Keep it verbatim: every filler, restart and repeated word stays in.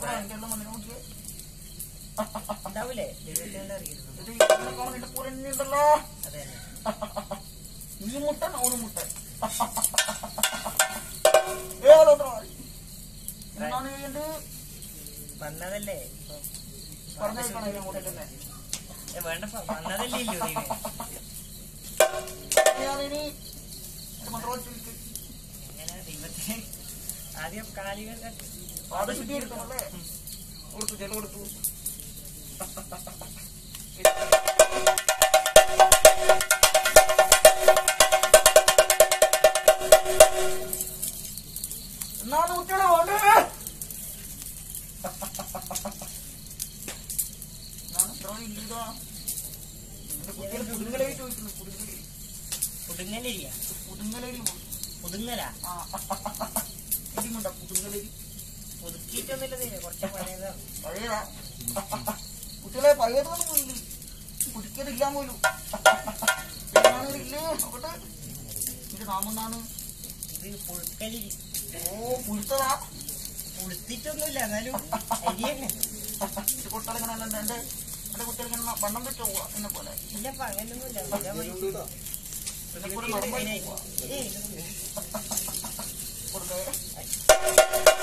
ഉണ്ടാവൂലേ ഉണ്ടല്ലോ ഈ മുട്ടൻ ഓണ് മുട്ടൻ എന്താണ് ചെയ്യേണ്ടത് വന്നതല്ലേ പറഞ്ഞേക്കണം തന്നെ വേണ്ടപ്പ വന്നതല്ലേ ഞാനിനി എങ്ങനെ ദൈവത്തിന് ആദ്യം കാലികൾ അത് കിട്ടിയെടുക്കണല്ലേ കൊടുത്തു ചെലവ് കൊടുത്തു എന്നാണ് കുട്ടികളെ വേണ്ടേ പുടുങ്ങലരി ചോദിക്കുന്നു പുടുങ്ങലരി പുടുങ്ങലരിയാ പുടുങ്ങലരി പുതുങ്ങലാ ഇടിമുണ്ട പുടുങ്ങലരി പുതുക്കിയിട്ടൊന്നുമില്ല കുറച്ച് പഴയതാണ് പഴയതാ കുട്ടികളെ പഴയതൊന്നും പോയില്ല പുതുക്കിയതില്ല പോലും ഇല്ലേ നോക്കട്ടെ ഇത് നാമെന്നാണ് ഇത് പുഴുക്കലരി ഓ പുഴുത്തതാ പുഴുത്തിട്ടൊന്നുമില്ല എന്നാലും അരിയല്ലേ ഇത് കുട്ടികളെങ്ങനെ എന്റെ എന്റെ കുട്ടികൾക്ക് വണ്ണം വെച്ച് പോവാ എന്നെ പോലെ ഇല്ലപ്പ അങ്ങനൊന്നുമില്ല കൊടുക്കേ